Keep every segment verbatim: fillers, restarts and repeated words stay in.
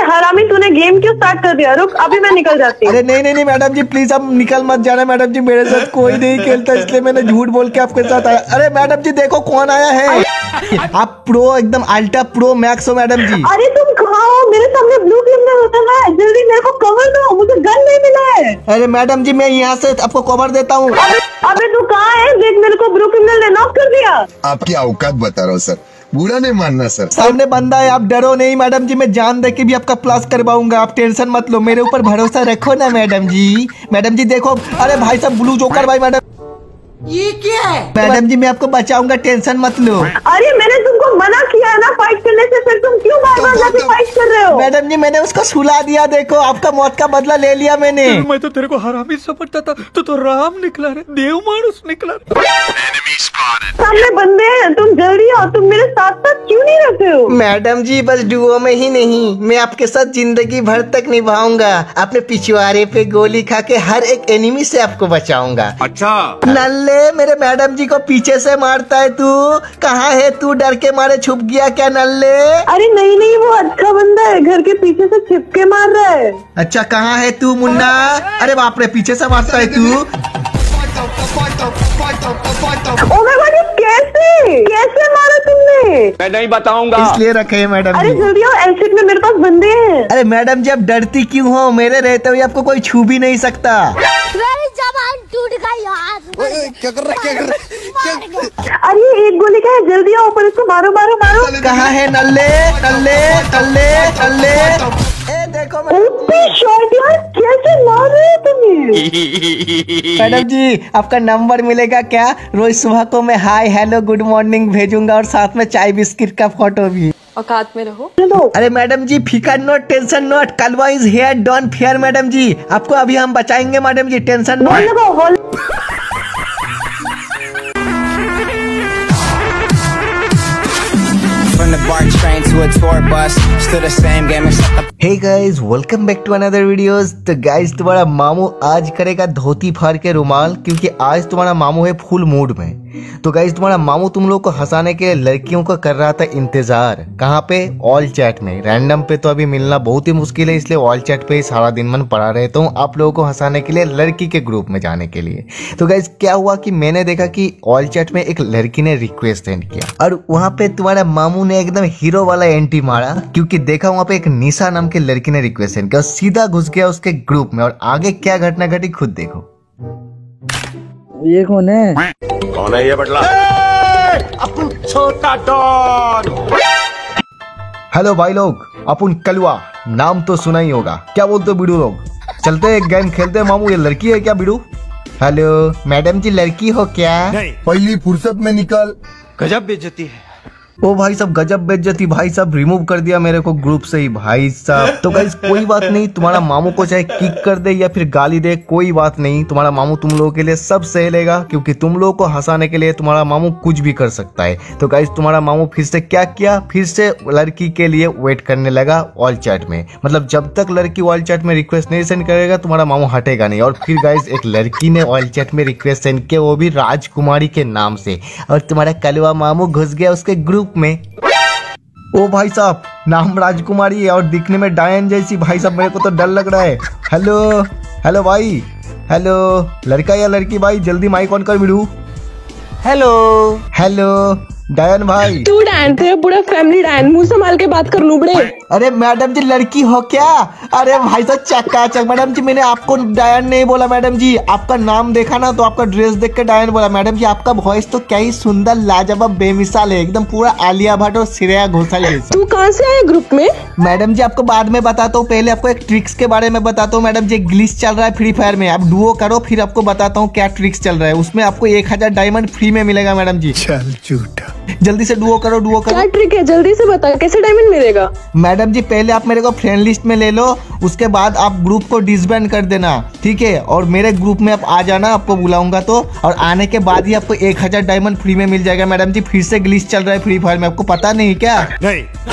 हरामी, तूने गेम क्यों स्टार्ट कर दिया? रुक, अभी मैं निकल जाती हूँ। अरे नहीं नहीं नहीं मैडम जी प्लीज आप निकल मत जाना मैडम जी, मेरे साथ कोई नहीं खेलता इसलिए मैंने झूठ बोल के आपके साथ आया। अरे मैडम जी देखो कौन आया है, आप प्रो एकदम अल्ट्रा प्रो मैक्स हो मैडम जी। अरे तुम कहाँ हो? मेरे सामने ब्लू क्रिमिनल होता है, जल्दी मेरे को कवर दो, मुझे गन नहीं मिला है। अरे मैडम जी मैं यहाँ से आपको कवर देता हूँ। अबे तू कहाँ है? देख मेरे को ब्लू क्रिमिनल ने नॉक कर दिया। आपकी औकात बता रहा हूँ सर, बुरा नहीं मानना सर। सामने बंदा है, आप डरो नहीं मैडम जी, मैं जान दे के भी आपका प्लस करवाऊंगा, आप टेंशन मत लो, मेरे ऊपर भरोसा रखो ना मैडम जी। मैडम जी देखो, अरे भाई साहब ब्लू जोकर भाई, मैडम ये क्या है? मैडम जी मैं आपको बचाऊंगा, टेंशन मत लो। अरे मैंने तुमको मना किया है ना फाइट करने से, फिर तुम क्यों बार बार जाके फाइट कर रहे हो? मैडम जी मैंने उसको सुला दिया, देखो आपका मौत का बदला ले लिया मैंने। मैं तो तेरे को हरामी समझता था, तू तो राम निकला रे, देव मानुस निकला। सामने बंदे हैं, तुम जल्दी आओ, तुम मेरे साथ साथ क्यों नहीं रहते हो? मैडम जी बस डुओ में ही नहीं, मैं आपके साथ जिंदगी भर तक निभाऊंगा, अपने पिछवाड़े पे गोली खा के हर एक एनिमी से आपको बचाऊंगा। अच्छा नल्ले मेरे मैडम जी को पीछे से मारता है तू, कहाँ है तू? डर के मारे छुप गया क्या नल्ले? अरे नहीं नहीं, वो अच्छा बंदा है, घर के पीछे से छिप के मार रहा है। अच्छा कहाँ है तू मुन्ना? अरे बाप रे पीछे से मारता है तू। ओ माय गॉड, ये कैसे कैसे मारा तुमने? मैं नहीं बताऊंगा, इसलिए रखे है मैडम अरे जी। जल्दी आओ, एलसीड में मेरे पास बंदे हैं। अरे मैडम जी आप डरती क्यों हो? मेरे रहते हुए आपको कोई छू भी नहीं सकता। मेरी जबान टूट गई यार। क्या कर रहा है, क्या कर रहा है? अरे एक गोली का है, जल्दी आओ, पर इसको मारो मारो मारो। कहाँ है नल्ले नल्ले नल्ले नल्ले? ए देखो ओपी शॉट यार, कैसे मार रहे हो तुम्हें? मैडम जी आपका नंबर मिलेगा क्या? रोज सुबह को मैं हाय हेलो गुड मॉर्निंग भेजूंगा और साथ में चाय बिस्किट का फोटो भी। औकात में रहो। अरे मैडम जी फिकर not, tension not, Kalwa is here, don't fear madam ji, आपको अभी हम बचाएंगे madam ji, tension not. From the BART train to a tour bus, still the same game except the Hey guys, welcome back to another videos। तो guys तुम्हारा मामू आज करेगा धोती फाड़ के रुमाल, क्योंकि आज तुम्हारा मामू है फुल मूड में। तो गाइज तुम्हारा मामू तुम लोग को हंसाने के लिए लड़कियों को कर रहा था इंतजार। कहाँ पे? ऑल चैट में। रैंडम पे तो अभी मिलना बहुत ही मुश्किल है, इसलिए ऑल चैट पे ही सारा दिन मन पड़ा रहता हूँ आप लोगों को हंसाने के लिए, लड़की के ग्रुप में जाने के लिए। तो गाइज क्या हुआ कि मैंने देखा कि ऑल चैट में एक लड़की ने रिक्वेस्ट सेंड किया और वहाँ पे तुम्हारा मामू ने एकदम हीरो वाला एंट्री मारा, क्योंकि देखा वहाँ पे एक निशा नाम के लड़की ने रिक्वेस्ट सेंड किया, सीधा घुस गया उसके ग्रुप में और आगे क्या घटना घटी खुद देखो। ये कौन है? कौन है ये बटला? अपन छोटा डॉन। हेलो भाई लोग, अपन कलवा नाम तो सुना ही होगा, क्या बोलते हो बिडू लोग? चलते हैं गेम खेलते हैं मामू। ये लड़की है क्या बिडू? हेलो मैडम जी लड़की हो क्या? नहीं। पहली फुर्सत में निकल। गजब बेइज्जती है। ओ भाई साहब गजब बेइज्जती, भाई साहब रिमूव कर दिया मेरे को ग्रुप से ही भाई साहब। तो गाइस कोई बात नहीं, तुम्हारा मामू को चाहे किक कर दे या फिर गाली दे कोई बात नहीं, तुम्हारा मामू तुम लोगों के लिए सब सह लेगा, क्योंकि तुम लोगों को हंसाने के लिए तुम्हारा मामू कुछ भी कर सकता है। तो गाइस तुम्हारा मामू फिर से क्या किया, फिर से लड़की के लिए वेट करने लगा ऑल चैट में। मतलब जब तक लड़की ऑल चैट में रिक्वेस्ट नहीं सेंड करेगा तुम्हारा मामू हटेगा नहीं। और फिर गाइस एक लड़की ने ऑल चैट में रिक्वेस्ट सेंड किया, वो भी राजकुमारी के नाम से, और तुम्हारा कलवा मामू घुस गया उसके ग्रुप में। ओ भाई साहब नाम राजकुमारी है और दिखने में डायन जैसी, भाई साहब मेरे को तो डर लग रहा है। हेलो हेलो भाई, हेलो लड़का या लड़की भाई, जल्दी माइक ऑन कर बिडू। हेलो हेलो डायन भाई। तू डायन, तेरा पूरा फैमिली डायन, मुंह संभाल के बात कर लूबड़े। अरे मैडम जी लड़की हो क्या? अरे भाई साहब चकाचक। मैडम जी मैंने आपको डायन नहीं बोला मैडम जी, आपका नाम देखा ना तो आपका ड्रेस देख के डायन बोला। मैडम जी आपका वॉइस तो क्या ही सुंदर लाजवाब बेमिसाल है, एकदम पूरा आलिया भट्ट और श्रेया घोषाल जैसा। तू कहाँ से आया ग्रुप में? मैडम जी आपको बाद में बताता हूँ, पहले आपको एक ट्रिक्स के बारे में बताता हूँ। मैडम जी ग्लिच चल रहा है फ्री फायर में, आप डुओ करो फिर आपको बताता हूँ क्या ट्रिक्स चल रहा है। उसमें आपको एक हजार डायमंड फ्री में मिलेगा मैडम जी। चल झूठा। जल्दी से डुओ करो डुओ करो। क्या ट्रिक है जल्दी से बता, कैसे डायमंड मिलेगा? मैडम जी पहले आप मेरे को फ्रेंड लिस्ट में ले लो, उसके बाद आप ग्रुप को डिसबैंड कर देना, ठीक है? और मेरे ग्रुप में आप आ जाना, आपको बुलाऊंगा तो, और आने के बाद ही आपको एक हजार डायमंड फ्री में मिल जाएगा। मैडम जी फिर से ग्लिच चल रहा है फ्री फायर में, आपको पता नहीं क्या? नहीं।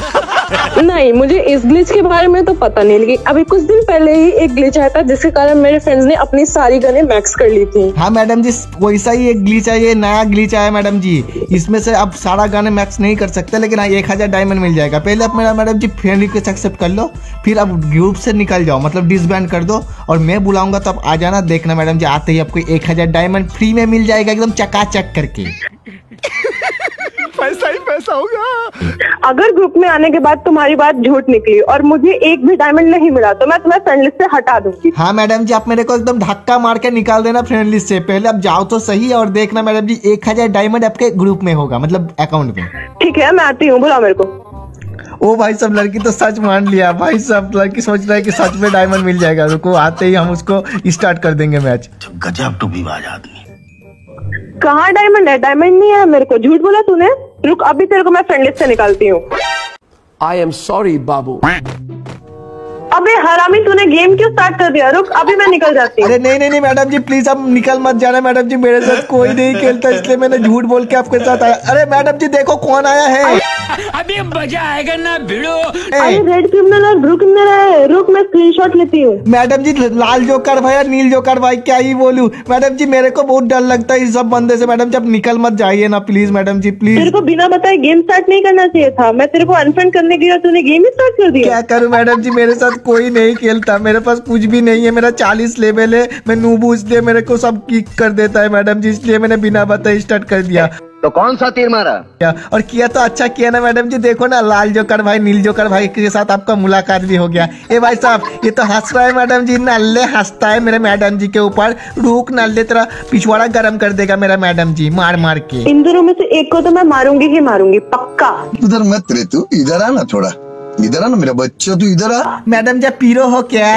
नहीं, मुझे इस ग्लिच के बारे में तो पता नहीं, लेकिन अभी कुछ दिन पहले ही एक ग्लिच आया था जिसके कारण मेरे फ्रेंड्स ने अपनी सारी गनें मैक्स कर ली थी। हाँ मैडम जी, वैसा ही एक ग्लिच है, ये नया ग्लिच आया मैडम जी। इसमें से अब सारा गाने मैक्स नहीं कर सकते, लेकिन हाँ एक हजार डायमंड मिल जाएगा। पहले आप मेरा madam ji friend request accept कर लो, फिर अब ग्रुप से निकल जाओ, मतलब डिसबैंड कर दो, और मैं बुलाऊंगा तो आप आ जाना। देखना मैडम जी, आते ही आपको एक हजार डायमंड फ्री में मिल जाएगा, एकदम चकाचक करके। पैसा ही पैसा होगा। अगर ग्रुप में आने के बाद तुम्हारी बात झूठ निकली और मुझे एक भी डायमंड नहीं मिला तो मैं तुम्हें फ्रेंड लिस्ट से हटा दूंगी। हाँ मैडम जी, आप मेरे को एकदम धक्का मार के निकाल देना फ्रेंड लिस्ट से। पहले आप जाओ तो सही, और देखना मैडम जी एक हजार डायमंड आपके ग्रुप में होगा, मतलब अकाउंट में। ठीक है, मैं आती हूँ, बुलाओ मेरे को। ओ भाई सब, लड़की तो सच मान लिया भाई सब। लड़की सोच रहा है कि सच में डायमंड मिल जाएगा। रुको, आते ही हम उसको स्टार्ट कर देंगे मैच। गजब टूबीबाज आदमी। कहाँ डायमंड है? डायमंड नहीं है मेरे को, झूठ बोला तूने। रुक, अभी तेरे को मैं फ्रेंड लिस्ट से निकालती हूँ। आई एम सॉरी बाबू। अबे हरामी, तूने गेम क्यों स्टार्ट कर दिया? रुक, अभी मैं निकल जाती हूँ। अरे नहीं नहीं नहीं मैडम जी, प्लीज अब निकल मत जाना मैडम जी, मेरे साथ कोई नहीं खेलता, इसलिए मैंने झूठ बोल के आपके साथ आया। अरे मैडम जी देखो कौन आया है। अभी मजा आएगा ना भिड़ो। अरे रेड क्रिमिनल और ब्लू क्रिमिनल है। रुक, मैं स्क्रीनशॉट लेती हूँ। मैडम जी लाल जोकर भाई और नील जोकर भाई, क्या ही बोलूं मैडम जी, मेरे को बहुत डर लगता है इस सब बंदे से। मैडम जी अब निकल मत जाइए ना प्लीज मैडम जी, प्लीज। तेरे को बिना बताए गेम स्टार्ट नहीं करना चाहिए था। मैं तेरे को अनफ्रेंड करने गई और तूने गेम ही स्टार्ट कर दिया। क्या करूं मैडम जी, मेरे साथ कोई नहीं खेलता, मेरे पास कुछ भी नहीं है। मेरा चालीस लेवल है, मैं नूबू, इसलिए मेरे को सब किक कर देता है मैडम जी, इसलिए मैंने बिना बताए स्टार्ट कर दिया। तो कौन सा तीर मारा? क्या और किया तो अच्छा किया ना मैडम जी। देखो ना, लाल जोकर भाई नील जोकर भाई के साथ आपका मुलाकात भी हो गया। ए भाई साहब, ये तो हंस रहा है मैडम जी, नल्ले हंसता है मेरे मैडम जी के ऊपर। रुक, नल्ले तेरा पिछवाड़ा गरम कर देगा मेरा मैडम जी, मार मार के। इन दोनों में से एक को तो मैं मारूंगी ही मारूंगी, पक्का। उधर मत रे तू, इधर आ ना थोड़ा, इधर आ ना मेरा बच्चा, तू इधर आ। मैडम जी पीरो हो क्या?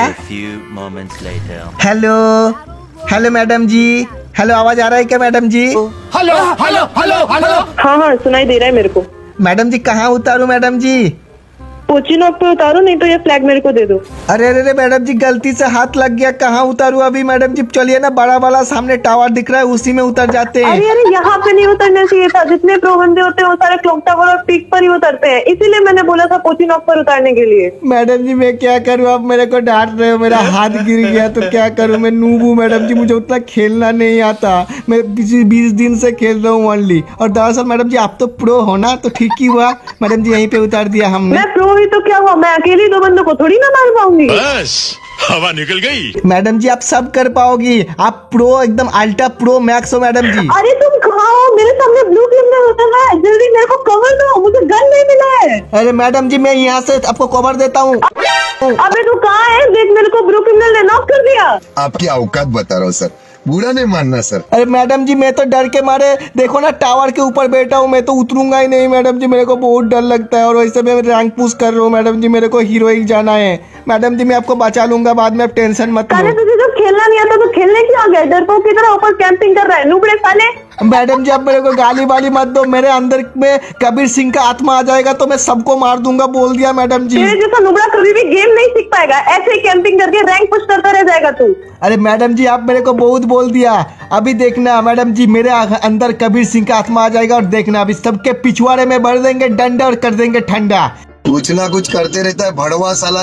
Hello hello madam ji, hello आवाज आ रहा है क्या madam ji? Hello hello hello hello. हाँ हाँ, सुनाई दे रहा है मेरे को। मैडम जी कहाँ उतारूं मैडम जी? पोचिनोक पे उतारो, नहीं तो ये फ्लैग मेरे को दे दो। अरे अरे अरे मैडम जी, गलती से हाथ लग गया, कहाँ उतारूं अभी मैडम जी? चलिए ना, बड़ा वाला सामने टावर दिख रहा है, उसी में उतर जाते हैं। अरे अरे, यहाँ पे नहीं उतरना चाहिए था। जितने प्रो बंदे होते हैं वो सारे क्लॉक टावर और पीक पर ही उतरते हैं, इसीलिए मैंने बोला था पोचिनोक पर उतारने के लिए। मैडम जी मैं क्या करूं, आप मेरे को डांट रहे हो, मेरा हाथ गिर गया तो क्या करूं? मैं नूब हूं मैडम जी, मुझे उतना खेलना नहीं आता। मैं पिछले बीस दिन से खेल रहा हूँ ओनली। और दरअसल मैडम जी आप तो प्रो हो ना, तो ठीक ही हुआ मैडम जी, यहीं पे उतार दिया हमने। मैं प्रो ही तो क्या हुआ, मैं अकेली दो बंदों को थोड़ी ना मार पाऊंगी। बस हवा निकल गई। मैडम जी आप सब कर पाओगी, आप प्रो एकदम अल्ट्रा प्रो मैक्स हो मैडम जी। अरे तुम कहाँ हो? मेरे सामने ब्लू क्रिमिनल होता है, जल्दी मेरे को कवर दो, मुझे गन नहीं मिला है। अरे मैडम जी मैं यहाँ से आपको कवर देता हूँ। अबे तू कहाँ है? देख, मेरे को ब्लू क्रिमिनल ने नॉक कर दिया। आपकी औकात बता रहा हूँ सर, बुरा नहीं मानना सर। अरे मैडम जी मैं तो डर के मारे, देखो ना टावर के ऊपर बैठा हूँ, मैं तो उतरूंगा ही नहीं मैडम जी, मेरे को बहुत डर लगता है। और वैसे मैं रैंक पुश कर रहा हूँ मैडम जी, मेरे को हीरोइक जाना है मैडम जी, मैं आपको बचा लूंगा बाद में, आप टेंशन मत अरे लो। तुझे जब खेलना नहीं आता तो खेलने क्यों आ गया? डरपोक की तरह ऊपर कैंपिंग कर रहा है, नूबड़े साले। मैडम जी आप मेरे को गाली वाली मत दो, मेरे अंदर में कबीर सिंह का आत्मा आ जाएगा तो मैं सबको मार दूंगा, बोल दिया मैडम जी। तेरे जैसा नुबड़ा कभी भी गेम नहीं सीख पाएगा, ऐसे ही कैंपिंग करके रैंक पुश करता रह जाएगा तू। अरे मैडम जी आप मेरे को बहुत बोल दिया, अभी देखना मैडम जी, मेरे अंदर कबीर सिंह का आत्मा आ जाएगा और देखना अभी सबके पिछवाड़े में भर देंगे डंडा और कर देंगे ठंडा। कुछ ना कुछ करते रहता है भड़वा साला।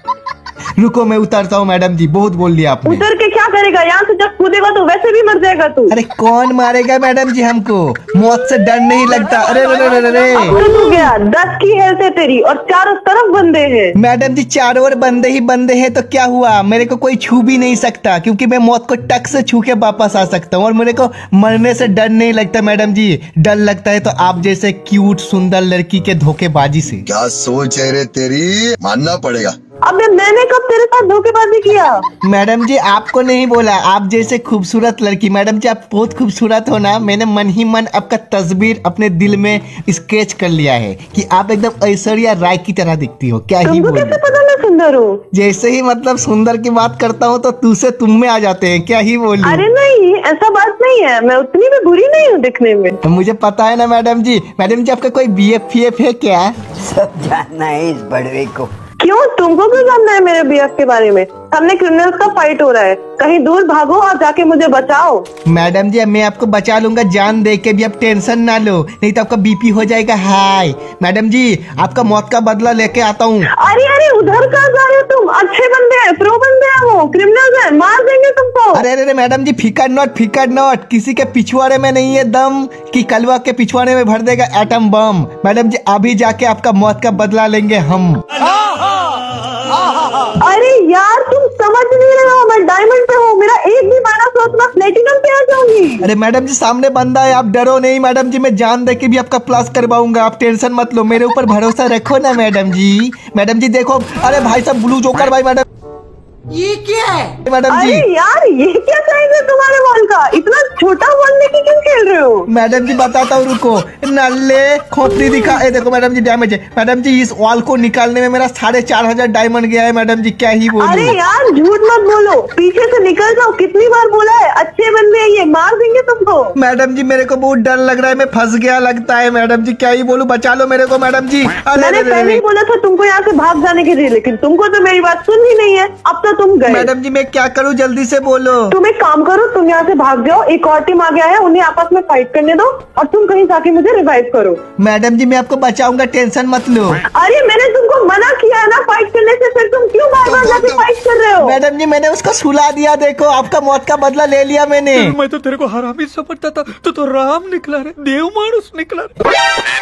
रुको मैं उतरता हूँ मैडम जी, बहुत बोल दिया आपने। उतर के क्या करेगा? यहाँ से जब कूदेगा तो वैसे भी मर जाएगा तू। अरे कौन मारेगा मैडम जी हमको, मौत से डर नहीं लगता। अरे अरे अरे अरे तो तू गया, दस की हेल्थ है तेरी और चारों तरफ बंदे हैं। मैडम जी चारों ओर बंदे ही बंदे हैं तो क्या हुआ, मेरे को कोई छू भी नहीं सकता क्योंकि मैं मौत को टक से छू के वापस आ सकता हूँ और मेरे को मरने से डर नहीं लगता मैडम जी। डर लगता है तो आप जैसे क्यूट सुंदर लड़की के धोखेबाजी से। क्या सोच है रे तेरी, मानना पड़ेगा। अबे मैंने कब तेरे साथ धोखेबाजी किया? मैडम जी आपको नहीं बोला, आप जैसे खूबसूरत लड़की, मैडम जी आप बहुत खूबसूरत हो ना, मैंने मन ही मन आपका तस्वीर अपने दिल में स्केच कर लिया है कि आप एकदम ऐश्वर्या राय की तरह दिखती हो। क्या ही तुमको बोलूं, कैसे पता मैं सुंदर हूँ? जैसे ही मतलब सुंदर की बात करता हूँ तो तू से तुम में आ जाते हैं। क्या ही बोलूं। अरे नहीं, ऐसा बात नहीं है, मैं उतनी भी बुरी नहीं हूँ दिखने में। मुझे पता है ना मैडम जी। मैडम जी आपका कोई बी एफ फी एफ है क्या? सब जानना है इस बड़वे को। क्यों, तुमको क्यों जानना है मेरे बीएफ के बारे में? हमने क्रिमिनल्स का फाइट हो रहा है, कहीं दूर भागो और जाके मुझे बचाओ। मैडम जी मैं आपको बचा लूंगा जान दे के भी, आप टेंशन ना लो, नहीं तो आपका बीपी हो जाएगा हाई। मैडम जी आपका मौत का बदला लेके आता हूँ। अरे अरे उधर कहाँ जा रहे हो तुम? अच्छे बंदे हैं, प्रो बंदे हैं, वो क्रिमिनल्स हैं, मार देंगे तुमको। अरे अरे मैडम जी फिकर नॉट फिकर नॉट, किसी के पिछवाड़े में नहीं है दम कि कलवा के पिछवाड़े में भर देगा एटम बम। मैडम जी अभी जाके आपका मौत का बदला लेंगे हम। अरे यार तुम समझ नहीं रहे हो, मैं डायमंड पे हूँ, मेरा एक भी माइनस हो तो मैं प्लेटिनम पे आ जाऊंगी। अरे मैडम जी सामने बंदा है, आप डरो नहीं मैडम जी, मैं जान दे के भी आपका प्लस करवाऊंगा, आप टेंशन मत लो, मेरे ऊपर भरोसा रखो ना मैडम जी। मैडम जी देखो, अरे भाई साहब ब्लू जोकर भाई, मैडम ये क्या है मैडम जी? अरे यार ये क्या साइज है तुम्हारे बॉल का? इतना छोटा बॉल लेके क्यों खेल रहे हो? मैडम जी बताता हूँ रुको, नल्ले खोपड़ी दिखा, ए देखो मैडम जी डैमेज है। मैडम जी इस वॉल को निकालने में मेरा साढ़े चार हजार डायमंड गया है मैडम जी, क्या ही बोलूं। अरे यार झूठ मत बोलो, पीछे से निकल जाओ, कितनी बार बोला है, अच्छे बंदे हैं ये, मार देंगे तुमको। मैडम जी मेरे को बहुत डर लग रहा है, मैं फंस गया लगता है मैडम जी, क्या ही बोलूं, बचा लो मेरे को मैडम जी। मैंने पहले ही बोला था तुमको यहाँ से भाग जाने के लिए, लेकिन तुमको तो मेरी बात सुन ही नहीं है, अब तो तुम गए। मैडम जी मैं क्या करूं, जल्दी से बोलो। तुम एक काम करो, तुम यहाँ से भाग जाओ, एक और टीम आ गया है, उन्हें आपस में फाइट करने दो और तुम कहीं जाके मुझे रिवाइव करो। मैडम जी मैं आपको बचाऊंगा, टेंशन मत लो। अरे मैंने तुमको मना किया है ना फाइट करने से, फिर तुम क्यों बार बार जाके फाइट कर रहे हो? मैडम जी मैंने उसको सुला दिया, देखो आपका मौत का बदला ले लिया मैंने। मैं तो तेरे को हरामी समझता था, तो तो राम निकला रे, देव मानुस निकला रे।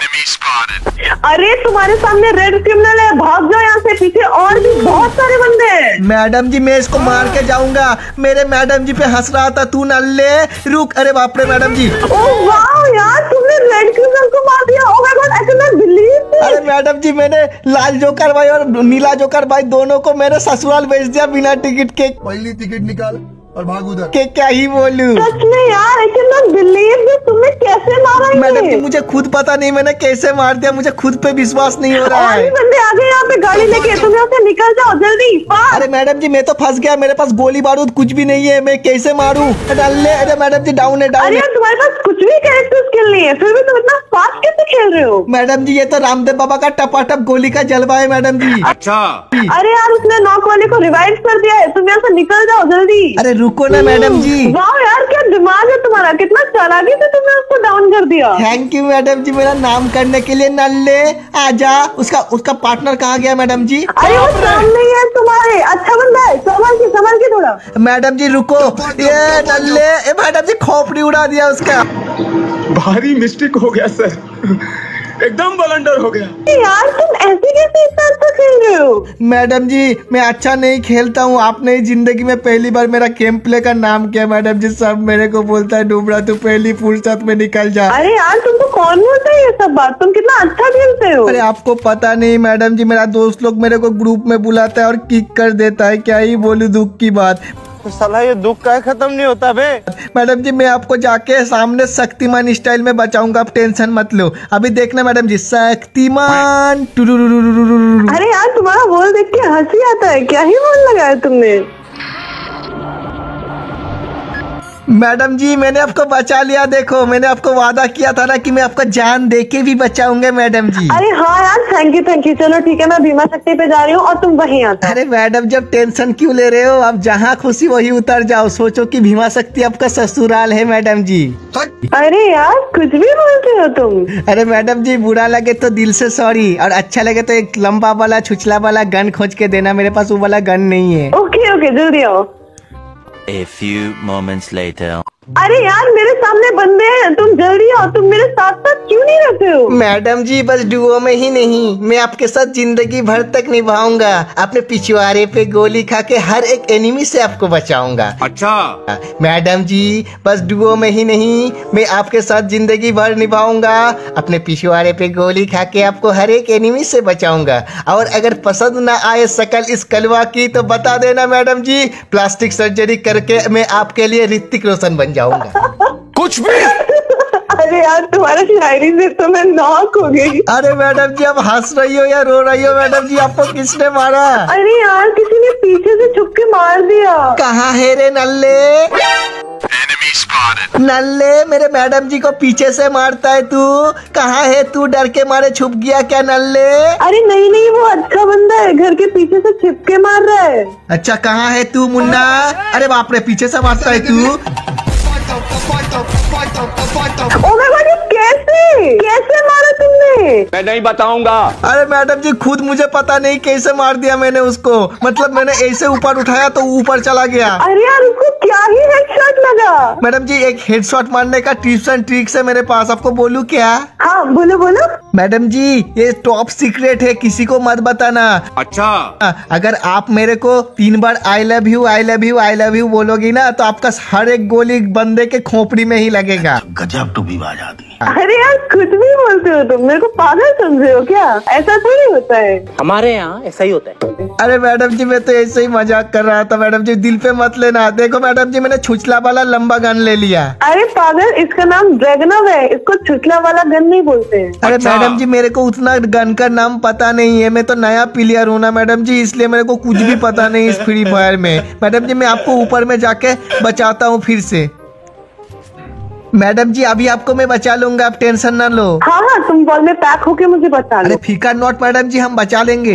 अरे तुम्हारे सामने रेड क्रिमिनल है, भाग जाओ यहाँ से, पीछे और भी बहुत सारे बंदे हैं। मैडम जी मैं इसको मार के जाऊंगा, मेरे मैडम जी पे हंस रहा था तू नल्ले, रुक। अरे बाप रे मैडम जी, ओह वाह यार तुमने रेड क्रिमिनल को मार दिया, oh my god I can not believe. अरे मैडम जी मैंने लाल जोकर भाई और नीला जोकर भाई दोनों को मेरे ससुराल भेज दिया बिना टिकट के। पहली टिकट निकाल और भाग उधर। के क्या ही बोलूं। सच में यार I can not believe this, तुमने कैसे मारा इन्हें? मैडम जी मुझे खुद पता नहीं मैंने कैसे मार दिया, मुझे खुद पे विश्वास नहीं हो रहा और भी है। बंदे आ गए यहाँ पे गाड़ी लेके, तुम यहाँ से निकल जाओ जल्दी फास्ट। अरे मैडम जी मैं तो फंस गया, मेरे पास गोली बारूद कुछ भी नहीं है, मैं कैसे मारूं? अरे अरे मैडम जी डाउन है डाउन अरे है। यार तुम्हारे पास कुछ भी कैरेक्टर स्किल नहीं है, फिर भी तुम इतना फास्ट कैसे खेल रहे हो? मैडम जी ये तो रामदेव बाबा का टपाटप गोली का जलवा है मैडम जी। अच्छा अरे यार उसने नॉक वाले को रिवाइव कर दिया है, तुम यहाँ से निकल जाओ जल्दी। अरे रुको ना मैडम जी। वाह यार क्या दिमाग है तुम्हारा, कितना चालाकी से तुमने उसको डाउन कर दिया। थैंक यू मैडम जी मेरा नाम करने के लिए। नल्ले आजा, उसका उसका पार्टनर कहाँ गया मैडम जी? अरे वो सामने ही है तुम्हारे, अच्छा बंदा है, संभल के संभल के थोड़ा। मैडम जी रुको, ये नल्ले ए मैडम जी खोपड़ी उड़ा दिया उसका। भारी मिस्टेक हो गया सर, एकदम ब्लंडर हो गया। यार तुम ऐसे कैसे इतना अच्छा खेल रहे हो? मैडम जी मैं अच्छा नहीं खेलता हूँ, आपने जिंदगी में पहली बार मेरा गेम प्ले का नाम किया मैडम जी, सब मेरे को बोलता है डूबरा तू पहली फुर्सत में निकल जा। अरे यार तुमको कौन बोलता है ये सब बात, तुम कितना अच्छा खेलते हो। अरे आपको पता नहीं मैडम जी, मेरा दोस्त लोग मेरे को ग्रुप में बुलाता है और किक कर देता है, क्या ही बोलूं दुख की बात। तो साला ये दुख का खत्म नहीं होता बे। मैडम जी मैं आपको जाके सामने शक्तिमान स्टाइल में बचाऊंगा, आप टेंशन मत लो। अभी देखना मैडम जी, शक्तिमान। अरे यार तुम्हारा बोल देख के हंसी आता है, क्या ही बोल लगाया तुमने। मैडम जी मैंने आपको बचा लिया, देखो मैंने आपको वादा किया था ना कि मैं आपको जान दे के भी बचाऊंगा मैडम जी। अरे हाँ यार थैंक यू थैंक यू, चलो ठीक है मैं भीमा शक्ति पे जा रही हूँ और तुम वहीं आते। अरे मैडम जब टेंशन क्यों ले रहे हो, आप जहाँ खुशी वही उतर जाओ, सोचो कि भीमा शक्ति आपका ससुराल है मैडम जी। अरे यार कुछ भी बोलते हो तुम। अरे मैडम जी बुरा लगे तो दिल से सॉरी, और अच्छा लगे तो एक लंबा वाला छुछला वाला गन खोज के देना, मेरे पास वो वाला गन नहीं है। ओके ओके जल्दी आओ। A few moments later. अरे यार मेरे सामने बंदे हैं, तुम जल्दी आओ, तुम मेरे साथ साथ क्यों नहीं रहते हो? मैडम जी बस डुओ में ही नहीं, मैं आपके साथ जिंदगी भर तक निभाऊंगा, अपने पिछवाड़े पे गोली खा के हर एक एनिमी से आपको बचाऊंगा। अच्छा मैडम जी बस डुओ में ही नहीं, मैं आपके साथ जिंदगी भर निभाऊंगा, अपने पिछवाड़े पे गोली खा के आपको हर एक एनिमी से बचाऊंगा। और अगर पसंद ना आए शकल इस कलवा की तो बता देना मैडम जी, प्लास्टिक सर्जरी करके मैं आपके लिए ऋतिक रोशन बन जाऊंगा। कुछ भी। अरे यार तुम्हारा शायरी से तो मैं नॉक हो गई। अरे मैडम जी आप हंस रही हो या रो रही हो मैडम जी, आपको किसने मारा? अरे यार किसी ने पीछे से छुप के मार दिया। कहाँ है रे नल्ले? नल्ले मेरे मैडम जी को पीछे से मारता है तू। कहाँ है तू? डर के मारे छुप गया क्या नल्ले? अरे नहीं नहीं, वो अच्छा बंदा है, घर के पीछे से छिप के मार रहा है। अच्छा कहाँ है तू मुन्ना? अरे बाप रे, पीछे से मारता है तू। ओ माय गॉड, कैसे कैसे मारा तुमने? मैं नहीं बताऊंगा। अरे मैडम जी खुद मुझे पता नहीं कैसे मार दिया मैंने उसको। मतलब मैंने ऐसे ऊपर उठाया तो ऊपर चला गया। अरे यार, उसको क्या ही हेडशॉट लगा। मैडम जी एक हेडशॉट मारने का टिप्स एंड ट्रिक्स है मेरे पास, आपको बोलूं क्या? हाँ बोलो बोलो। मैडम जी ये टॉप सीक्रेट है, किसी को मत बताना। अच्छा, अगर आप मेरे को तीन बार I love you I love you I love you बोलोगी ना तो आपका हर एक गोली बंदे के खोपड़ी में ही लगेगा। गजब टूबीबाज आदमी। अरे यार कुछ भी बोलते हो तुम, मेरे को पागल समझे हो क्या? ऐसा थोड़ी होता है। हमारे यहाँ ऐसा ही होता है। अरे मैडम जी मैं तो ऐसे ही मजाक कर रहा था मैडम जी, दिल पे मत लेना। देखो मैडम जी मैंने छुछला वाला लंबा गन ले लिया। अरे पागल, इसका नाम ड्रैगनव है, इसको छुछला वाला गन नहीं बोलते हैं। अरे अच्छा। मैडम जी मेरे को उतना गन का नाम पता नहीं है, मैं तो नया प्लेयर हूँ ना मैडम जी, इसलिए मेरे को कुछ भी पता नहीं इस फ्री फायर में। मैडम जी मैं आपको ऊपर में जाके बचाता हूँ फिर से। मैडम जी अभी आपको मैं बचा लूंगा, आप टेंशन ना लो। हाँ हाँ, तुम बॉल में पैक होके मुझे बचा अरे लो। फीका नॉट मैडम जी, हम बचा लेंगे।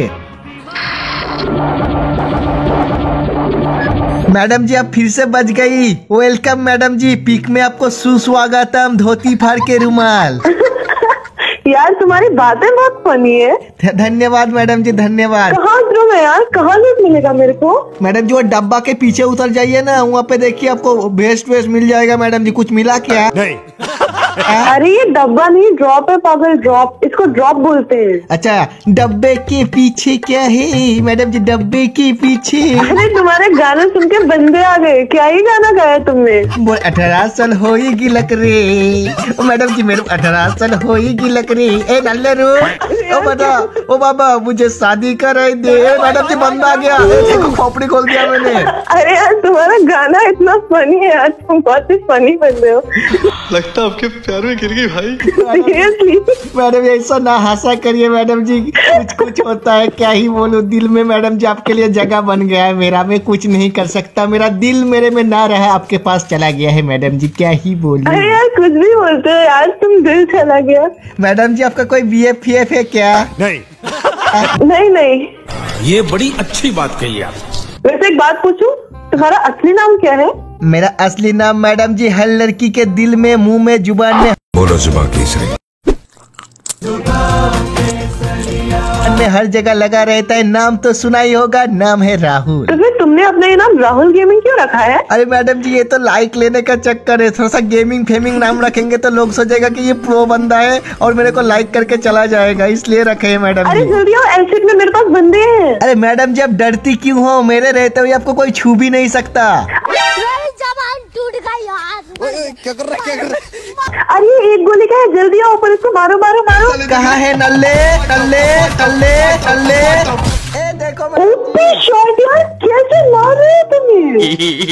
मैडम जी आप फिर से बच गई। वेलकम मैडम जी, पीक में आपको सुस्वागतम, धोती फाड़ के रुमाल। यार तुम्हारी बातें बहुत फनी है। ध- धन्यवाद मैडम जी धन्यवाद। कहाँ उतरूं मैं यार, कहाँ लूट मिलेगा मेरे को? मैडम जी वो डब्बा के पीछे उतर जाइए ना, वहाँ पे देखिए आपको वेस्ट वेस्ट मिल जाएगा। मैडम जी कुछ मिला क्या? नहीं। अरे ये डब्बा नहीं, ड्रॉप है पागल, ड्रॉप, इसको ड्रॉप बोलते हैं। अच्छा डब्बे के पीछे क्या है मैडम जी? डब्बे के पीछे अरे तुम्हारे गाने सुन के बंदे आ गए, क्या ही गाना गाया तुमने? बोल अठारह साल होएगी लकड़ी। ओ मैडम जी मेरे अठारह साल होएगी लकड़ी। ए नल्ले रू, ओ बता, ओ बाबा मुझे शादी कराई दे। ए मैडम जी बंदा आ गया, ए, देखो खोपड़ी खोल दिया मैंने। अरे यार तुम्हारा गाना इतना फनी है यार, तुम बहुत ही फनी बंदे हो। लगता है आपके प्यार में गिर गई भाई। सीरियसली मैडम जी ऐसा ना हंसा करिए मैडम जी, कुछ कुछ होता है, क्या ही बोलूं। दिल में मैडम जी आपके लिए जगह बन गया है मेरा, मैं कुछ नहीं कर सकता। मेरा दिल मेरे में ना रहा, आपके पास चला गया है मैडम जी, क्या ही बोलूं। अरे यार कुछ भी बोलते हो यार, तुम दिल चला गया। मैडम जी आपका कोई बी एफ एफ है क्या? नहीं। नहीं नहीं। ये बड़ी अच्छी बात कही आप। वैसे एक बात पूछूं, तुम्हारा असली नाम क्या है? मेरा असली नाम मैडम जी हर लड़की के दिल में, मुंह में, जुबान में, बोलो जुबान केसरी। में हर जगह लगा रहता है। नाम तो सुना ही होगा, नाम है राहुल। तो फिर तुमने अपना ये नाम राहुल गेमिंग क्यों रखा है? अरे मैडम जी ये तो लाइक लेने का चक्कर है, थोड़ा सा गेमिंग फेमिंग नाम रखेंगे तो लोग सोचेगा कि ये प्रो बंदा है और मेरे को लाइक करके चला जाएगा, इसलिए रखे है मैडम अरे जी। जल्दी आओ, एसिड में मेरे पास बंदे हैं। अरे मैडम जी आप डरती क्यों हो? मेरे रहते हुए आपको कोई छू भी नहीं सकता। मेरी जबान टूट गई यार। क्या कर रहा क्या कर रहा? अरे एक गोली का है, जल्दी आओ, पर इसको मारो मारो मारो। कहाँ है नल्ले नल्ले नल्ले नल्ले? ए देखो ओपी शॉट यार, कैसे मार रहे हो तुम्हें?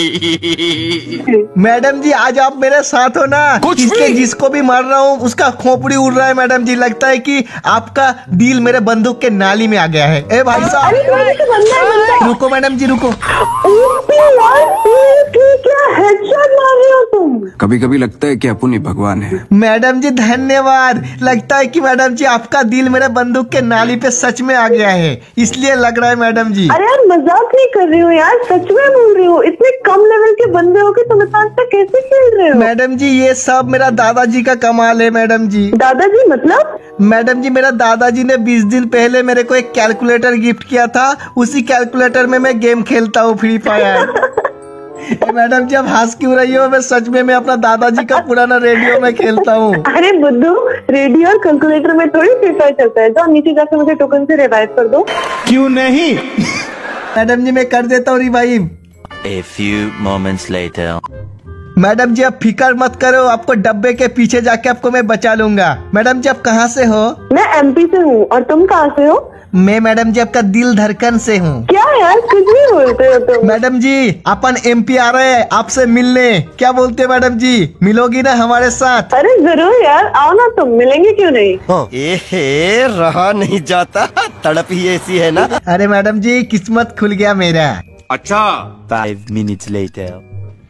मैडम जी आज आप मेरे साथ हो ना, इसके जिसको भी मार रहा हूँ उसका खोपड़ी उड़ रहा है मैडम जी। लगता है कि आपका दिल मेरे बंदूक के नाली में आ गया है। ए भाई अरे साहब तुम्हारे तो बंदा है, बंदा है। रुको मैडम जी रुको। ओपी यार, तुम क्या हेडशॉट मार रहे हो तुम? कभी कभी लगता है कि अपन ही भगवान है। मैडम जी धन्यवाद। लगता है कि मैडम जी आपका दिल मेरे बंदूक के नाली पे सच में आ गया है, इसलिए लग रहा है मैडम जी। अरे यार मजाक नहीं कर रही हो यार, सच में बोल रही हो। इतने कम लेवल के बंदे हो के तुम इतना अच्छा कैसे खेल रहे हो? मैडम जी ये सब मेरा दादाजी का कमाल है मैडम जी। दादाजी मतलब? मैडम जी मेरा दादाजी ने बीस दिन पहले मेरे को एक कैलकुलेटर गिफ्ट किया था, उसी कैलकुलेटर में मैं गेम खेलता हूँ फ्री फायर। मैडम जी अब हंस क्यों रही हो? मैं सच में मैं अपना दादाजी का पुराना रेडियो में खेलता हूँ। अरे बुद्धू, रेडियो और कैलकुलेटर में थोड़ी फ्री फायर चलता है। जाओ नीचे जाकर मुझे टोकन से रिवाइव कर दो। क्यों नहीं? मैडम जी मैं कर देता हूँ revive. A few moments later. Madam ji आप फिकर मत करो, आपको डब्बे के पीछे जाके आपको मैं बचा लूंगा। मैडम जी आप कहाँ से हो? मैं एमपी से हूँ, और तुम कहाँ से हो? मैं मैडम जी आपका दिल धड़कन से हूँ। क्या यार कुछ भी बोलते हो तुम? मैडम जी अपन एमपी आ रहे हैं आपसे मिलने, क्या बोलते हैं मैडम जी? मिलोगी ना हमारे साथ? अरे जरूर यार, आओ ना, तुम मिलेंगे क्यों नहीं? ए रहा नहीं जाता, तड़प ही ऐसी है ना। अरे मैडम जी किस्मत खुल गया मेरा। अच्छा। Five minutes later.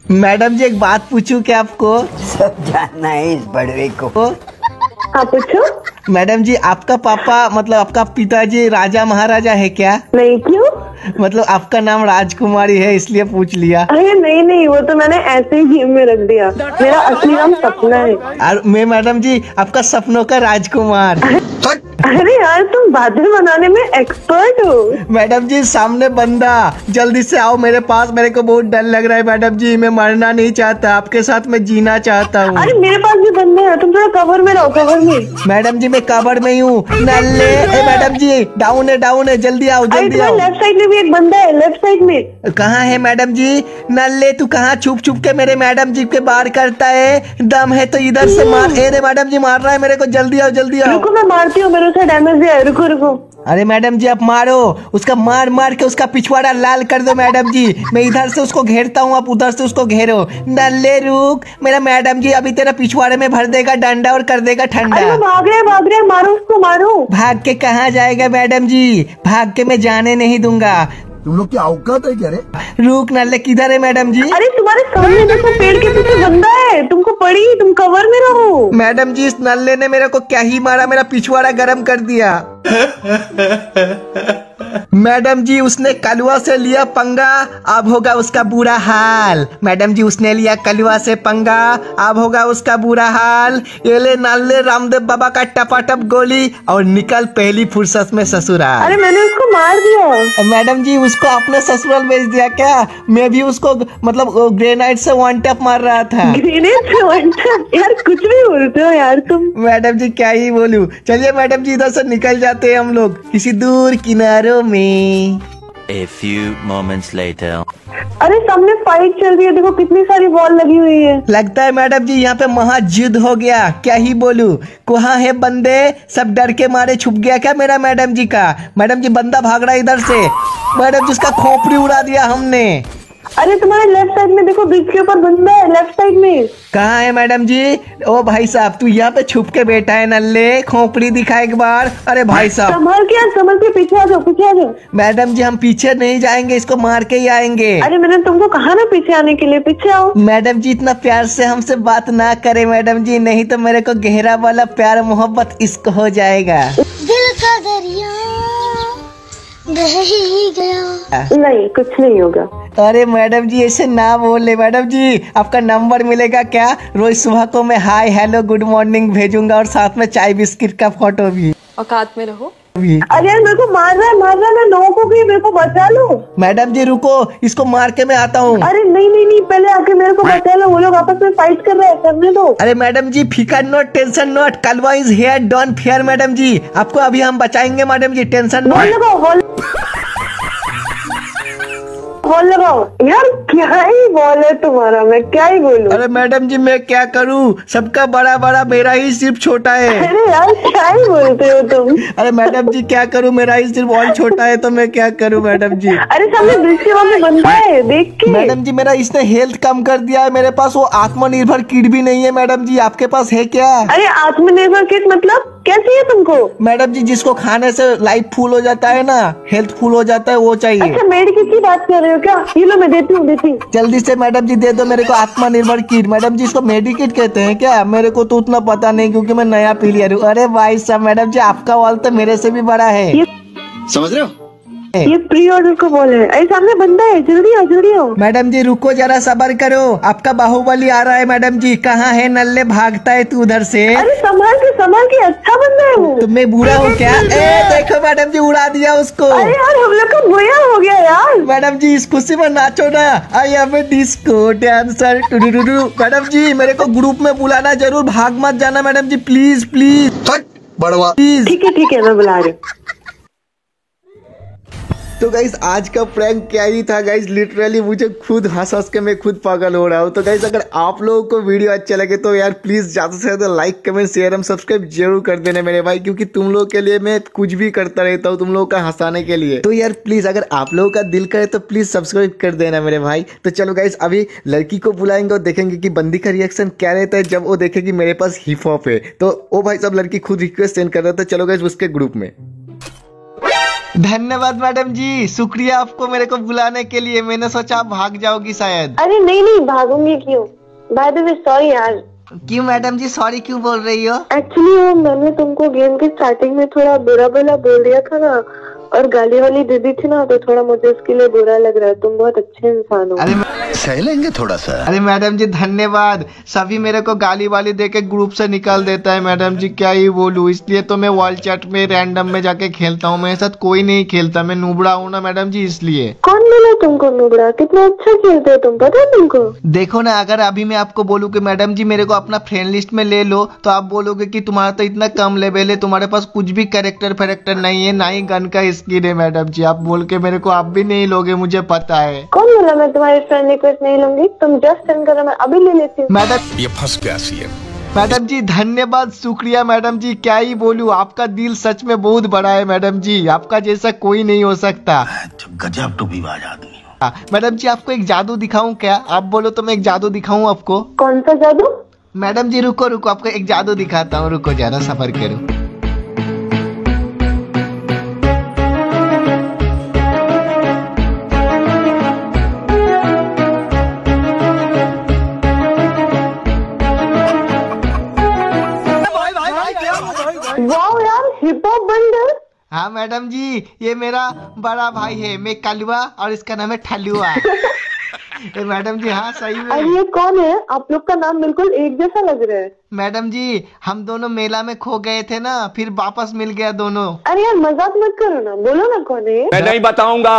Madam ji एक बात पूछूं क्या आपको? सब जानना है इस बड़वे को। हाँ पूछो। मैडम जी आपका पापा मतलब आपका पिताजी राजा महाराजा है क्या? नहीं, क्यों? मतलब आपका नाम राजकुमारी है इसलिए पूछ लिया। अरे नहीं नहीं, वो तो मैंने ऐसे ही गेम में रख दिया। मेरा असली नाम सपना है। और मैं मैडम जी आपका सपनों का राजकुमार। अरे यार तुम बातें बनाने में एक्सपर्ट हो। मैडम जी सामने बंदा, जल्दी से आओ मेरे पास, मेरे को बहुत डर लग रहा है मैडम जी, मैं मरना नहीं चाहता, आपके साथ मैं जीना चाहता हूँ। अरे मेरे पास भी बंदे हैं, तुम थोड़ा कवर में रहो, कवर में। मैडम जी मैं कवर में ही हूँ। नल्ले ए मैडम जी डाउन है डाउन है, जल्दी आओ जल्दी आओ। लेफ्ट साइड में भी एक बंदा है, लेफ्ट साइड में। कहाँ है मैडम जी? नल्ले तू कहाँ छुप छुप के मेरे मैडम जी के बाहर करता है? दम है तो इधर से मार। ए रे मैडम जी मार रहा है मेरे को, जल्दी आओ जल्दी आओ। रुको मैं मारती हूँ, मेरे से डैमेज है, रुको रुको। अरे मैडम जी आप मारो उसका, मार मार के उसका पिछवाड़ा लाल कर दो मैडम जी। मैं इधर से उसको घेरता हूँ, आप उधर से उसको घेरो। नल्ले रुक, मेरा मैडम जी अभी तेरा पिछवाड़े में भर देगा डंडा और कर देगा ठंडा। अरे भाग रहे भाग रहे, मारो उसको मारो। भाग के कहाँ जाएगा मैडम जी? भाग के मैं जाने नहीं दूंगा। तुम लोग क्या औकात है क्या रे? रुक नल्ले किधर है मैडम जी? अरे तुम्हारे सामने देखो, पेड़ के पीछे बंदा है, तुमको पड़ी, तुम कवर में रहो। मैडम जी इस नल्ले ने मेरे को क्या ही मारा, मेरा पिछवाड़ा गरम कर दिया। मैडम जी उसने कलवा से लिया पंगा, अब होगा उसका बुरा हाल। मैडम जी उसने लिया कलवा से पंगा, अब होगा उसका बुरा हाल। ये ले नल्ले रामदेव बाबा का टपाटप गोली और निकल पहली फुर्सत में ससुराल। अरे मैंने उसको मार दिया। मैडम जी उसको आपने ससुराल भेज दिया क्या? मैं भी उसको मतलब ग्रेनाइट से वन टैप मार रहा था। ग्रेनेड से वन टैप? यार कुछ भी बोलते हो यार तुम। मैडम जी क्या ही बोलूं। चलिए मैडम जी इधर से निकल जाते हैं हम लोग किसी दूर किनारों में। A few moments later. अरे सामने फाइट चल रही है, देखो कितनी सारी वॉल लगी हुई है। लगता है मैडम जी यहाँ पे महायुद्ध हो गया, क्या ही बोलूं। कहाँ है बंदे? सब डर के मारे छुप गया क्या मेरा मैडम जी का? मैडम जी बंदा भाग रहा है इधर से। मैडम जी उसका खोपड़ी उड़ा दिया हमने। अरे तुम्हारे लेफ्ट साइड में देखो, ब्रिज के ऊपर बंदा है, लेफ्ट साइड में। कहाँ है मैडम जी? ओ भाई साहब तू यहाँ पे छुप के बैठा है नल्ले, खोपड़ी दिखा एक बार। अरे भाई साहब संभल के संभल के, पीछे आ जाओ पीछे आ जाओ। मैडम जी हम पीछे नहीं जाएंगे, इसको मार के ही आएंगे। अरे मैंने तुमको कहा ना पीछे आने के लिए, पीछे आओ। मैडम जी इतना प्यार से हमसे बात ना करे मैडम जी, नहीं तो मेरे को गहरा वाला प्यार मोहब्बत इश्क हो जाएगा। दिल का दरिया बह ही गया। नहीं कुछ नहीं होगा। अरे मैडम जी ऐसे ना बोले। मैडम जी आपका नंबर मिलेगा क्या? रोज सुबह को मैं हाय हेलो गुड मॉर्निंग भेजूंगा और साथ में चाय बिस्किट का फोटो भी। औकात में रहो। अरे यार मेरे को मार रहा है मार रहा है, मैं नौ को भी, मेरे को बचा लो। मैडम जी रुको, इसको मार के मैं आता हूँ। अरे नहीं नहीं नहीं, पहले आके मेरे को बचा लो, वो लोग आपस में फाइट कर रहे हैं, करने दो। अरे मैडम जी फिकर not tension not, Kalwa is here don't fear. Madam ji आपको अभी हम बचाएंगे मैडम जी, टेंशन नॉट। लगाओ हॉल हॉल लगाओ। यार क्या ही बॉल है तुम्हारा, मैं क्या ही बोलूं। अरे मैडम जी मैं क्या करूं, सबका बड़ा बड़ा, मेरा ही सिर्फ छोटा है। अरे यार क्या ही बोलते हो तुम। अरे मैडम जी क्या करूं, मेरा ही सिर्फ बॉल छोटा है तो मैं क्या करूं मैडम जी। अरे सामने ब्रिज के वहाँ पे बंदा है, देख के। मैडम जी मेरा इसने हेल्थ कम कर दिया है, मेरे पास वो आत्मनिर्भर किट भी नहीं है मैडम जी, आपके पास है क्या? अरे आत्मनिर्भर किट मतलब क्या चाहिए तुमको? मैडम जी जिसको खाने से लाइफ फुल हो जाता है ना, हेल्थ फुल हो जाता है, वो चाहिए। अच्छा मेडिकेट की बात कर रहे हो क्या? ये लो मैं देती हूँ देती हूँ। जल्दी से मैडम जी दे दो मेरे को आत्मनिर्भर किट। मैडम जी इसको मेडिकेट कहते हैं क्या? मेरे को तो उतना पता नहीं क्योंकि मैं नया प्लेयर हूँ। अरे भाई साहब मैडम जी आपका वॉल तो मेरे से भी बड़ा है, समझ रहे हो? ये प्री ऑर्डर को बोले। अरे सामने बंदा है, जल्दी आओ जल्दी आओ। मैडम जी रुको जरा सबर करो, आपका बाहुबली आ रहा है। मैडम जी कहाँ है नल्ले, भागता है तू उधर से। अरे संभाल के संभाल के, अच्छा बंदा है वो। तो मैं बुरा हूँ क्या? ए देखो मैडम जी उड़ा दिया उसको। अरे यार हम लोग का बुरा हो गया यार। मैडम जी इस खुशी में नाचो ना, I am a disco dancer. Madam ji मेरे को ग्रुप में बुलाना जरूर, भाग मत जाना मैडम जी, प्लीज प्लीज बड़वा। प्लीज ठीक है ठीक है मैं बुला रही हूँ। तो गाइस आज का प्रैंक क्या ही था गाइस, लिटरली मुझे खुद हंस हंस के मैं खुद पागल हो रहा हूँ। तो गाइस अगर आप लोगों को वीडियो अच्छा लगे तो यार प्लीज ज्यादा से ज्यादा like comment share and subscribe जरूर कर देना मेरे भाई, क्योंकि तुम लोगों के लिए मैं कुछ भी करता रहता हूँ तुम लोगों का हंसाने के लिए। तो यार प्लीज अगर आप लोगों का दिल करे तो प्लीज सब्सक्राइब कर देना मेरे भाई। तो चलो गाइस अभी लड़की को बुलाएंगे और देखेंगे कि बंदी का रिएक्शन क्या रहता है जब वो देखेगी मेरे पास हिप हॉप है। तो ओ भाई सब लड़की खुद रिक्वेस्ट सेंड कर रहा था, चलो गाइस उसके ग्रुप में। धन्यवाद मैडम जी, शुक्रिया आपको मेरे को बुलाने के लिए। मैंने सोचा आप भाग जाओगी शायद। अरे नहीं नहीं, भागूंगी क्यों? बाय द वे सॉरी यार। क्यों मैडम जी सॉरी क्यों बोल रही हो? एक्चुअली वो मैंने तुमको गेम के स्टार्टिंग में थोड़ा बुरा भला बोल दिया था ना, और गाली वाली दीदी थी ना, तो थोड़ा मुझे उसके लिए बुरा लग रहा है। तुम बहुत अच्छे इंसान हो। अरे सह लेंगे थोड़ा सा। अरे मैडम जी धन्यवाद। सभी मेरे को गाली वाली देके ग्रुप से निकाल देता है मैडम जी, क्या ही बोलूं। इसलिए तो मैं वॉल चैट में रैंडम में जाके खेलता हूँ। मेरे साथ कोई नहीं खेलता, मैं नूबड़ा हूँ ना मैडम जी, इसलिए। कौन बोला तुमको नूबड़ा? कितना अच्छा खेलते हो तुम, पता है तुमको? देखो ना, अगर अभी मैं आपको बोलूँ कि मैडम जी मेरे को अपना फ्रेंड लिस्ट में ले लो, तो आप बोलोगे कि तुम्हारा तो इतना कम लेवल है, तुम्हारे पास कुछ भी कैरेक्टर फैरेक्टर नहीं है, ना ही गन का स्किन है मैडम जी। आप बोल के मेरे को आप भी नहीं लोगे, मुझे पता है। कौन बोला मैं तुम्हारी फ्रेंड रिक्वेस्ट नहीं लूंगी? तुम जस्ट सेंड करो, मैं अभी ले लेती हूँ। मैडम ये फंस गया सीएम। मैडम जी धन्यवाद, शुक्रिया मैडम जी, क्या ही बोलूं। आपका दिल सच में बहुत बड़ा है मैडम जी, आपका जैसा कोई नहीं हो सकता। गजब टूबीबाज आदमी हो। मैडम जी आपको एक जादू दिखाऊं क्या? आप बोलो तो मैं एक जादू दिखाऊं आपको। कौन सा जादू? मैडम जी रुको रुको, आपको एक जादू दिखाता हूँ, रुको जरा सफर करो। वाओ यार, हिप हॉप बंडल। हाँ मैडम जी, ये मेरा बड़ा भाई है, मैं कलुआ, और इसका नाम है ठलुआ। ए मैडम जी हाँ सही में। अरे ये कौन है? आप लोग का नाम बिल्कुल एक जैसा लग रहा है। मैडम जी हम दोनों मेला में खो गए थे ना, फिर वापस मिल गया दोनों। अरे यार मजाक मत करो ना, बोलो ना कौन है? मैं नहीं बताऊंगा।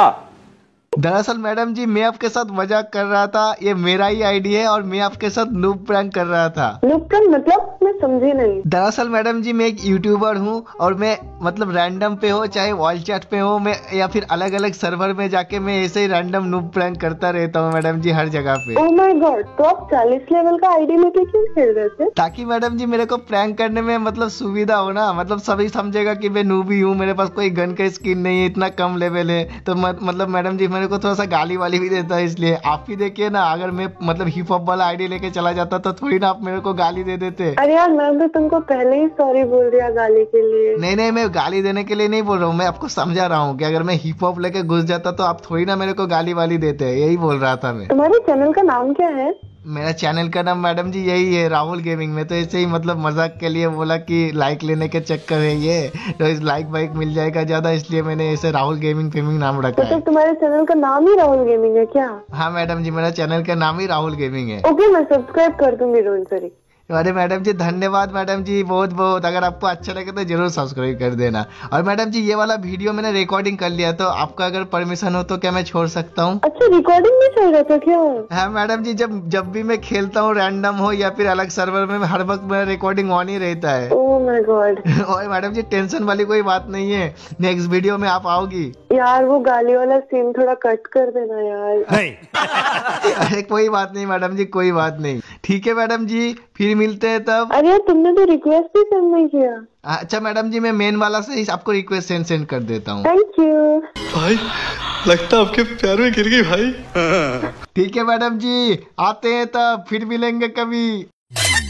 दरअसल मैडम जी मैं आपके साथ मजाक कर रहा था, ये मेरा ही आईडी है, और मैं आपके साथ नूब प्रैंक कर रहा था। नूब प्रैंक मतलब? मैं समझी नहीं। दरअसल मैडम जी मैं एक यूट्यूबर हूँ, और मैं मतलब रैंडम पे हो चाहे वॉल चैट पे हो, मैं या फिर अलग अलग सर्वर में जाके मैं ऐसे ही रैंडम नूब प्रैंक करता रहता हूँ मैडम जी, हर जगह पे। ओह माय गॉड, तो आप चालीस लेवल का आईडी लेके क्यों खेल रहे थे? ताकि मैडम जी मेरे को प्रैंक करने में मतलब सुविधा हो ना, मतलब सभी समझेगा कि मैं नूबी हूँ, मेरे पास कोई गन का स्किन नहीं है, इतना कम लेवल है, तो मतलब मैडम जी मेरे को थोड़ा सा गाली वाली भी देता है। इसलिए आप ही देखिए ना, अगर मैं मतलब हिप हॉप वाला आईडी लेके चला जाता तो थोड़ी ना आप मेरे को गाली दे देते। अरे यार मैं तो तुमको पहले ही सॉरी बोल दिया गाली के लिए। नहीं नहीं, मैं गाली देने के लिए नहीं बोल रहा हूँ, मैं आपको समझा रहा हूँ कि अगर मैं हिप हॉप लेके घुस जाता तो आप थोड़ी ना मेरे को गाली वाली देते, यही बोल रहा था मैं। तुम्हारे चैनल का नाम क्या है? मेरा चैनल का नाम मैडम जी यही है, राहुल गेमिंग। में तो ऐसे ही मतलब मजाक के लिए बोला कि लाइक लेने के चक्कर है ये, तो इस लाइक वाइक मिल जाएगा ज्यादा, इसलिए मैंने ऐसे राहुल गेमिंग फेमिंग नाम रखा तो है। तुम्हारे चैनल का नाम ही राहुल गेमिंग है क्या? हाँ मैडम जी मेरा चैनल का नाम ही राहुल गेमिंग है। ओके मैं सब्सक्राइब कर दूंगी, डोंट वरी। अरे मैडम जी धन्यवाद मैडम जी, बहुत बहुत। अगर आपको अच्छा लगे तो जरूर सब्सक्राइब कर देना। और मैडम जी ये वाला वीडियो मैंने रिकॉर्डिंग कर लिया, तो आपका अगर परमिशन हो तो क्या मैं छोड़ सकता हूँ? अच्छा रिकॉर्डिंग में चल रहा था क्या? हाँ मैडम जी, जब जब भी मैं खेलता हूँ रैंडम हो या फिर अलग सर्वर में, हर वक्त मेरा रिकॉर्डिंग ऑन ही रहता है। Oh my god. और मैडम जी टेंशन वाली कोई बात नहीं है, नेक्स्ट वीडियो में आप आओगी। यार वो गाली वाला सीन थोड़ा कट कर देना यार। नहीं। अरे कोई बात नहीं मैडम जी, कोई बात नहीं। ठीक है मैडम जी, फिर मिलते हैं तब। अरे यार तुमने तो रिक्वेस्ट भी सेंड नहीं किया। अच्छा मैडम जी मैं मेन वाला से ही आपको रिक्वेस्ट सेंड सेंड कर देता हूँ। थैंक यू भाई लगता आपके प्यार में गिर गई भाई। ठीक है मैडम जी, आते हैं तब, फिर मिलेंगे कभी।